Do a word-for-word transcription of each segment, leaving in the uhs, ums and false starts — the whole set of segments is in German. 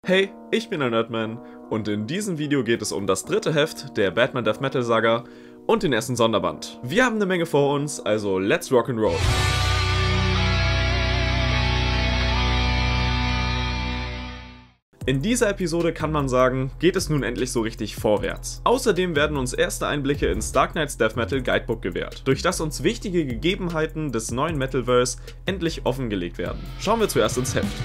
Hey, ich bin der Nerdman und in diesem Video geht es um das dritte Heft der Batman Death Metal Saga und den ersten Sonderband. Wir haben eine Menge vor uns, also let's rock'n'roll. In dieser Episode kann man sagen, geht es nun endlich so richtig vorwärts. Außerdem werden uns erste Einblicke ins Dark Knights Death Metal Guidebook gewährt, durch das uns wichtige Gegebenheiten des neuen Metalverse endlich offengelegt werden. Schauen wir zuerst ins Heft.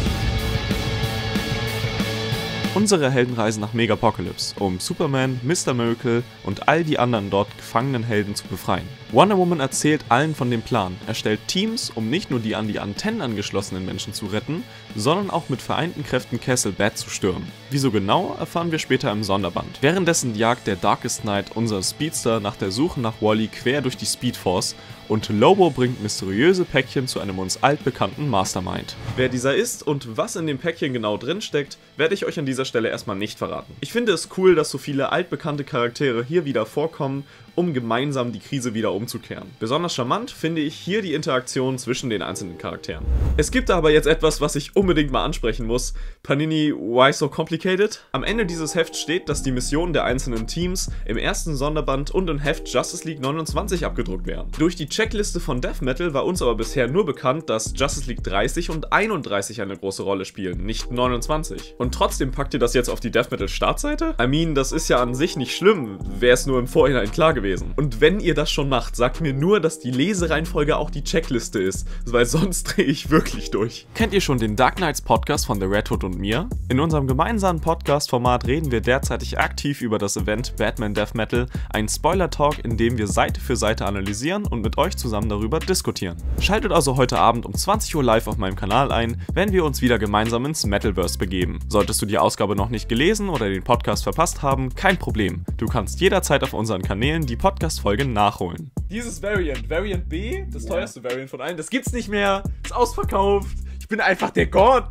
Unsere Helden reisen nach Megapocalypse, um Superman, Mister Miracle und all die anderen dort gefangenen Helden zu befreien. Wonder Woman erzählt allen von dem Plan, erstellt Teams, um nicht nur die an die Antennen angeschlossenen Menschen zu retten, sondern auch mit vereinten Kräften Castle Bat zu stürmen. Wieso genau, erfahren wir später im Sonderband. Währenddessen jagt der Darkest Knight unser Speedster nach der Suche nach Wally quer durch die Speedforce und Lobo bringt mysteriöse Päckchen zu einem uns altbekannten Mastermind. Wer dieser ist und was in dem Päckchen genau drin steckt, werde ich euch an dieser Stelle erstmal nicht verraten. Ich finde es cool, dass so viele altbekannte Charaktere hier wieder vorkommen, um gemeinsam die Krise wieder umzukehren. Besonders charmant finde ich hier die Interaktion zwischen den einzelnen Charakteren. Es gibt aber jetzt etwas, was ich unbedingt mal ansprechen muss. Panini, why so complicated? Am Ende dieses Hefts steht, dass die Missionen der einzelnen Teams im ersten Sonderband und im Heft Justice League neunundzwanzig abgedruckt werden. Durch die Checkliste von Death Metal war uns aber bisher nur bekannt, dass Justice League dreißig und einunddreißig eine große Rolle spielen, nicht neunundzwanzig. Und trotzdem packt ihr das jetzt auf die Death Metal Startseite? I mean, das ist ja an sich nicht schlimm, wäre es nur im Vorhinein klar gewesen. Und wenn ihr das schon macht, sagt mir nur, dass die Lesereihenfolge auch die Checkliste ist, weil sonst drehe ich wirklich durch. Kennt ihr schon den Dark Knights Podcast von The Red Hood und mir? In unserem gemeinsamen Podcast-Format reden wir derzeitig aktiv über das Event Batman Death Metal, ein Spoiler-Talk, in dem wir Seite für Seite analysieren und mit euch zusammen darüber diskutieren. Schaltet also heute Abend um zwanzig Uhr live auf meinem Kanal ein, wenn wir uns wieder gemeinsam ins Metalverse begeben. Solltest du die Ausgabe noch nicht gelesen oder den Podcast verpasst haben, kein Problem. Du kannst jederzeit auf unseren Kanälen die Podcast-Folge nachholen. Dieses Variant, Variant B, das teuerste Variant von allen, das gibt's nicht mehr, ist ausverkauft. Ich bin einfach der Gott.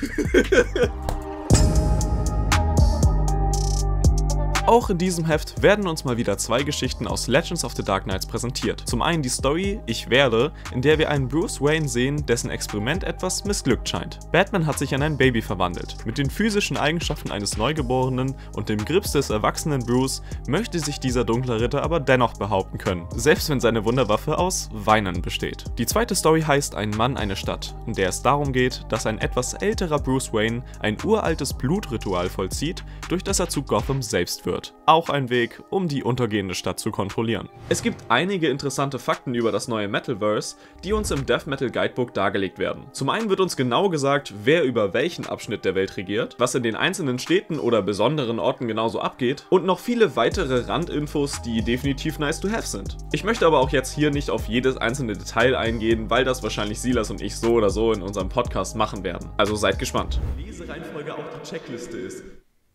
Auch in diesem Heft werden uns mal wieder zwei Geschichten aus Legends of the Dark Knights präsentiert. Zum einen die Story Ich werde, in der wir einen Bruce Wayne sehen, dessen Experiment etwas missglückt scheint. Batman hat sich in ein Baby verwandelt. Mit den physischen Eigenschaften eines Neugeborenen und dem Grips des erwachsenen Bruce möchte sich dieser dunkle Ritter aber dennoch behaupten können, selbst wenn seine Wunderwaffe aus Weinen besteht. Die zweite Story heißt Ein Mann, eine Stadt, in der es darum geht, dass ein etwas älterer Bruce Wayne ein uraltes Blutritual vollzieht, durch das er zu Gotham selbst wird. Auch ein Weg, um die untergehende Stadt zu kontrollieren. Es gibt einige interessante Fakten über das neue Metalverse, die uns im Death Metal Guidebook dargelegt werden. Zum einen wird uns genau gesagt, wer über welchen Abschnitt der Welt regiert, was in den einzelnen Städten oder besonderen Orten genauso abgeht und noch viele weitere Randinfos, die definitiv nice to have sind. Ich möchte aber auch jetzt hier nicht auf jedes einzelne Detail eingehen, weil das wahrscheinlich Silas und ich so oder so in unserem Podcast machen werden. Also seid gespannt. Wie diese Reihenfolge auch die Checkliste ist.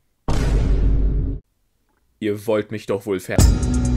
Ihr wollt mich doch wohl fer...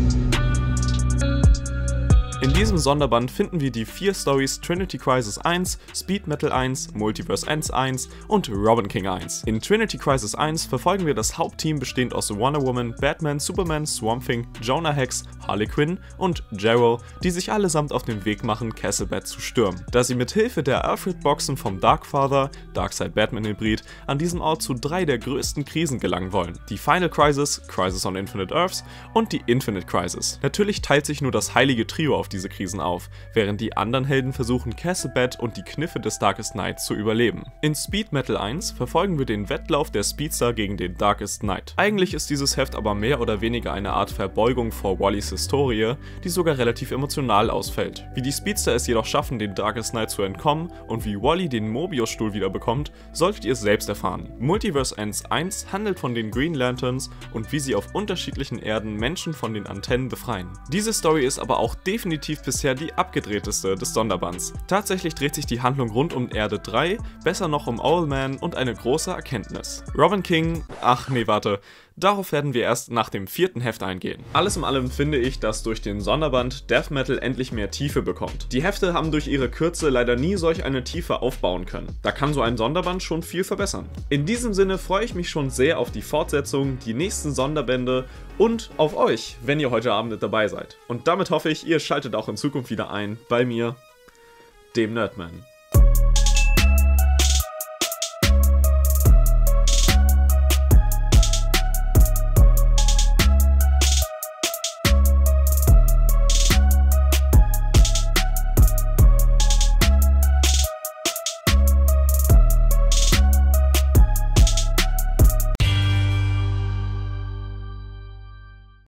In diesem Sonderband finden wir die vier Stories Trinity Crisis eins, Speed Metal eins, Multiverse Ends eins und Robin King eins. In Trinity Crisis eins verfolgen wir das Hauptteam bestehend aus Wonder Woman, Batman, Superman, Swamp Thing, Jonah Hex, Harley Quinn und Jor-El, die sich allesamt auf den Weg machen, Castle Bat zu stürmen. Da sie mit Hilfe der Alfred-Boxen vom Darkfather, Darkseid Batman Hybrid, an diesem Ort zu drei der größten Krisen gelangen wollen. Die Final Crisis, Crisis on Infinite Earths und die Infinite Crisis. Natürlich teilt sich nur das heilige Trio auf diese Krisen auf, während die anderen Helden versuchen, Castle Bat und die Kniffe des Darkest Knights zu überleben. In Speed Metal eins verfolgen wir den Wettlauf der Speedster gegen den Darkest Knight. Eigentlich ist dieses Heft aber mehr oder weniger eine Art Verbeugung vor Wallys Historie, die sogar relativ emotional ausfällt. Wie die Speedster es jedoch schaffen, den Darkest Knight zu entkommen und wie Wally den Mobius-Stuhl wieder bekommt, solltet ihr es selbst erfahren. Multiverse Ends eins handelt von den Green Lanterns und wie sie auf unterschiedlichen Erden Menschen von den Antennen befreien. Diese Story ist aber auch definitiv bisher die abgedrehteste des Sonderbands. Tatsächlich dreht sich die Handlung rund um Erde drei, besser noch um Owlman und eine große Erkenntnis. Robin King, ach nee, warte, darauf werden wir erst nach dem vierten Heft eingehen. Alles in allem finde ich, dass durch den Sonderband Death Metal endlich mehr Tiefe bekommt. Die Hefte haben durch ihre Kürze leider nie solch eine Tiefe aufbauen können. Da kann so ein Sonderband schon viel verbessern. In diesem Sinne freue ich mich schon sehr auf die Fortsetzung, die nächsten Sonderbände und auf euch, wenn ihr heute Abend mit dabei seid. Und damit hoffe ich, ihr schaltet auch in Zukunft wieder ein bei mir, dem Nerdman.